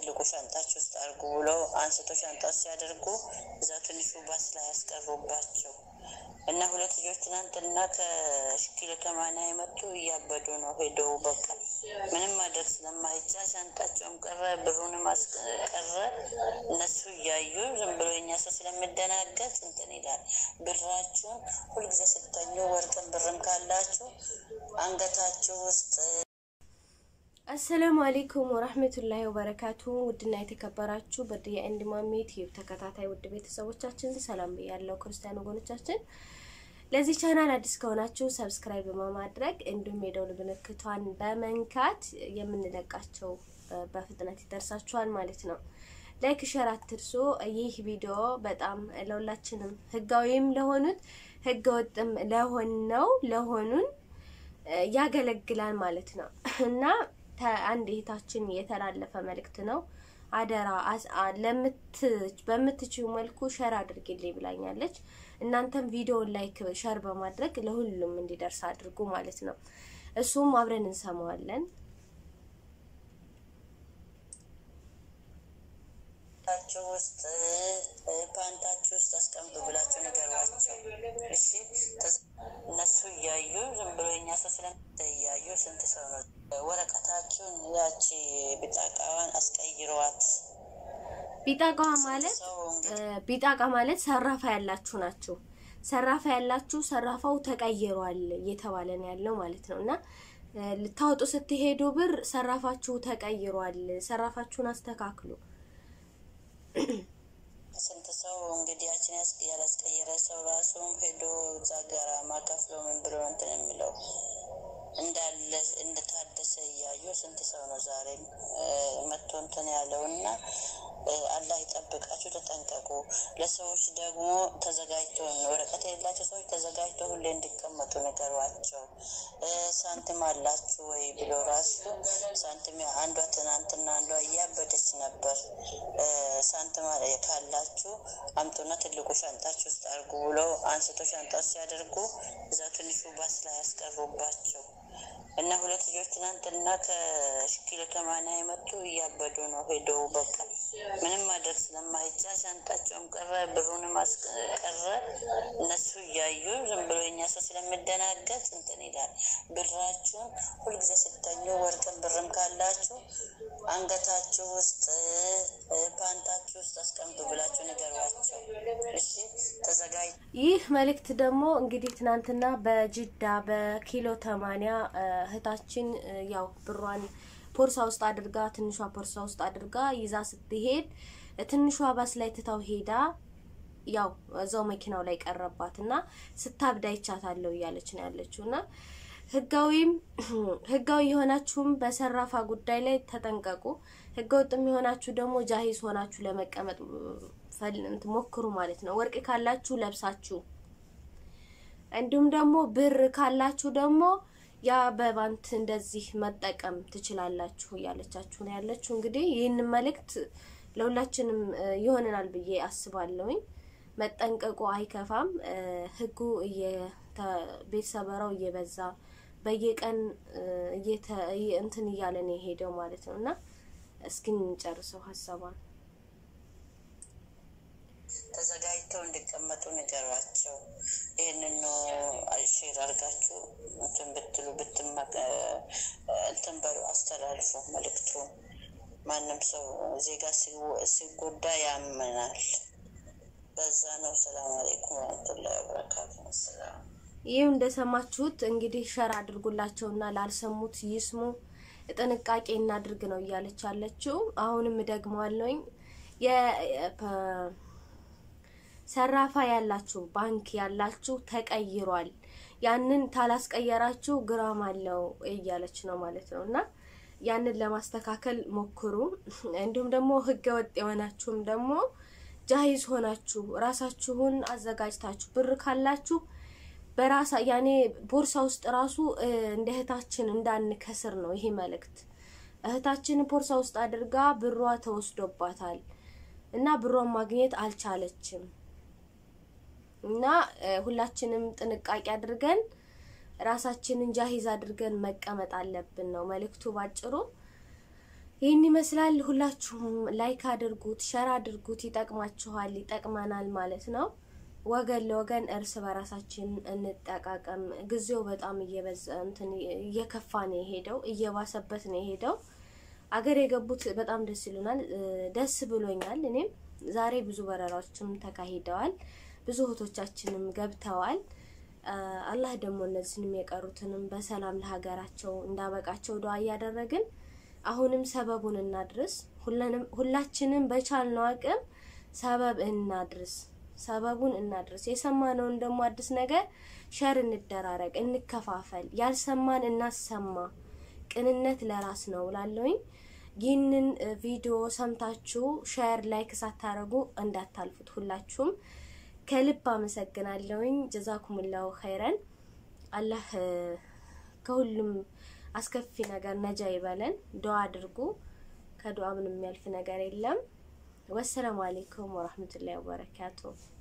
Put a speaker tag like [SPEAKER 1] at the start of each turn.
[SPEAKER 1] ትልቁ ሻንጣችሁ ውስጥ አርጉ ብለው አንስቶ ሻንጣው ሲያደርጉ እዛ ትንሹ ባስ ላይ ያስቀሩባቸው እና ሁለት ልጆች ትናንትና ከኪሎ 80 የመጡ እያበዱ ነው ሄደው በቃ ምንም ማድረግ ስለማይቻል ሻንጣቸውም ቀረ ብሩንም አስቀረ እነሱ እያዩ ዝም ብሎ የኛ ሰው ስለሚደናገጥ እንትን ይላል ብራችሁን ሁልጊዜ ስተኙ ወርቅም ብርም ካላችሁ አንገታችሁ ውስጥ
[SPEAKER 2] السلام عليكم ورحمة الله وبركاته ودنا يتكبراتشو بدي عندي مامي تيب تكاتاي ود ቤተሰቦቻችን ሰላም ያለው ክርስቲያን ወገኖቻችን ለዚህ ቻናል አዲስ ከሆናችሁ ሰብስክራይብ በማድረግ እንዲሁም የደውል ምልክቷን በመንካት የምንለቃቸው በፍጥነት ይደርሳችኋል ማለት ነው ላይክ ሼር አትርሱ ይህ ቪዲዮ በጣም ለሁላችንም ህጋዊም ለሆኑት ህገወጥም ለሆኑን ያገለግላል ማለት ነው እና አንድ እህታችን የተላለፈ መልክት ነው አደራ በምትችዩ መልኩ ሼር አድርግልኝ ብላኛለች እናንተም ቪዲዮውን ላይክ ሼር በማድረግ ለሁሉም እንዲደርስ አድርጉ ማለት ነው እሱም አብረን እንሰማዋለን
[SPEAKER 1] ውስጥ ፓንታችሁ ውስጥ አስቀምጡ ብላችሁ ነገሯቸው እሺ እነሱ ያዩ ዝም ብሎ የኛ ሰው ስለሚያዩ ስንት ሰው ነው ወረቀታችሁን ያቺ ቢጣቃዋን አስቀይሯት
[SPEAKER 2] ቢጣቃ ማለት ሰራፋ ያላችሁ ናችሁ ሰራፋ ያላችሁ ሰራፋው ተቀይሯል እየተባለ ነው ያለው ማለት ነውና ልታወጡ ስትሄዱ ብር ሰራፋችሁ ተቀይሯል ሰራፋችሁን አስተካክሉ
[SPEAKER 1] ስንት ሰው እንግዲህ ያችን ያላስቀየረ ሰው ራሱም ሄዶ ዛጋራ ማከፍሎ ምን ብሎ እንትን የሚለው እንዳለ እንደታደሰ ያዩ ስንት ሰው ነው ዛሬ መጥቶ እንትን ያለውና አላህ ይጠብቃችሁ ተጠንቀቁ ለሰዎች ደግሞ ተዘጋጅተው ወረቀት የሌላቸው ሰዎች ተዘጋጅተው ሁሌ እንዲቀመጡ ነገሯቸው ሳንቲም አላችሁ ወይ ብሎ ራሱ ሳንቲም አንዷ ትናንትና አንዷ ያበደች ነበር ሳንቲም ካላችሁ አምጡና ትልቁ ሻንጣችሁ ውስጥ አርጉ ብለው አንስቶ ሻንጣው ሲያደርጉ እዛ ትንሹ ባስ ላይ ያስቀሩባቸው እና ሁለት ልጆች ትናንትና ከኪሎ 80 የመጡ እያበዱ ነው ሄደው በቃ ምንም ማድረግ ስለማይቻል ሻንጣቸውም ቀረ ብሩንም አስቀረ እነሱ እያዩ ዝም ብሎ የኛ ሰው ስለሚደናገጥ እንትን ይላል ብራችሁን ሁልጊዜ ስተኙ ወርቅም ብርም ካላችሁ አንገታችሁ ውስጥ ፓንታችሁ ውስጥ አስቀምጡ ብላችሁ ነገሯቸው እሺ ተዘጋጅ
[SPEAKER 2] ይህ መልክት ደግሞ እንግዲህ ትናንትና በጅዳ በኪሎ 80 እህታችን ያው ብሯን ፖርሳ ውስጥ አድርጋ ትንሿ ፖርሳ ውስጥ አድርጋ ይዛ ስትሄድ ትንሿ ባስ ላይ ተታው ሄዳ ያው እዛው መኪናው ላይ ቀረባትና ስታብዳ ይቻታለው ያለች ነው ያለችውና ህጋዊ የሆናችሁም በሰራፋ ጉዳይ ላይ ተጠንቀቁ ህገወጥም የሆናችሁ ደግሞ ጃሂዝ ሆናችሁ ለመቀመጥ ፈልንት ሞክሩ ማለት ነው ወርቅ ካላችሁ ለብሳችሁ እንዲሁም ደግሞ ብር ካላችሁ ደግሞ ያ በባንክ እንደዚህ መጠቀም ትችላላችሁ ያለቻችሁ ነው ያለችው እንግዲህ ይሄን መልክት ለሁላችንም ይሆነናል ብዬ አስባለሁኝ መጠንቀቁ አይከፋም ህጉ ቤተሰበራው እየበዛ በየቀን እንትን እያለ ነው ሄደው ማለት ነውና እስኪ እንጨርሰው ሐሳባን
[SPEAKER 1] ተዘጋጅተው እንዲቀመጡ ነገሯቸው ይሄንን አሽር አርጋችሁ እንትን ብትሉ እንትን በሉ አስተላልፉ መልክቱ ማንም ሰው ዜጋ ሲጎዳ ያመናል በዛ ነው ሰላም አለይኩም ወራህመቱላሂ ወበረካቱሁ ሰላም
[SPEAKER 2] ይሄው እንደሰማችሁት እንግዲህ ሸር አድርጉላቸውና ላልሰሙት ይስሙ ጥንቃቄ እናድርግ ነው እያለች ያለችው አሁንም ደግመዋለሁኝ ሰራፋ ያላችሁ ባንክ ያላችሁ ተቀይሯል ያንን ታላስቀየራችሁ ግራም አለው እያለች ነው ማለት ነውና ያንን ለማስተካከል ሞክሩ እንዲሁም ደግሞ ህገወጥ የሆናችሁም ደግሞ ጃሂዝ ሆናችሁ ራሳችሁን አዘጋጅታችሁ ብር ካላችሁ በራሳ ያኔ ቦርሳ ውስጥ ራሱ እንደ እህታችን እንዳንከስር ነው ይሄ መልክት እህታችን ቦርሳ ውስጥ አድርጋ ብሯ ተወስዶባታል እና ብሯን ማግኘት አልቻለችም እና ሁላችንም ጥንቃቄ አድርገን ራሳችንን ጃሂዝ አድርገን መቀመጥ አለብን ነው መልክቱ ባጭሩ ይህን ይመስላል ሁላችሁም ላይክ አድርጉት ሼር አድርጉት ይጠቅማችኋል ይጠቅመናል ማለት ነው ወገን ለወገን እርስ በራሳችን እንጠቃቀም ግዚያው በጣም እየበዛ እንትን እየከፋ ነው ሄደው እየባሰበት ነው ሄደው አገር የገቡት በጣም ደስ ይሉናል ደስ ብሎኛል እኔም ዛሬ ብዙ በረራዎችም ተካሂደዋል ብዙ ሆቶቻችንም ገብተዋል አላህ ደግሞ እነዚህንም የቀሩትንም በሰላም ለሀገራቸው እንዳበቃቸው ዱአ ያደረግን አሁንም ሰበቡን እናድርስ ሁላችንም በቻልነው አቅም ሰበቡን እናድርስ የሰማነውን ደግሞ አዲስ ነገር ሼር እንደራረግ እንከፋፈል ያልሰማን እናሰማ ቅንነት ለራስ ነው ላለውኝ ይህንን ቪዲዮ ሰምታችሁ ሼር ላይክ ሳታረጉ እንዳታልፉት ሁላችሁም ከልብ አመሰግናለሁኝ ጀዛኩሙላሁ ኸይራን አላህ ከሁሉም አስከፊ ነገር ነጃ ይበለን ዱአ አድርጉ ከዱአ ምንም ያልፍ ነገር የለም ወሰላሙ አለይኩም ወራህመቱላሂ ወበረካቱ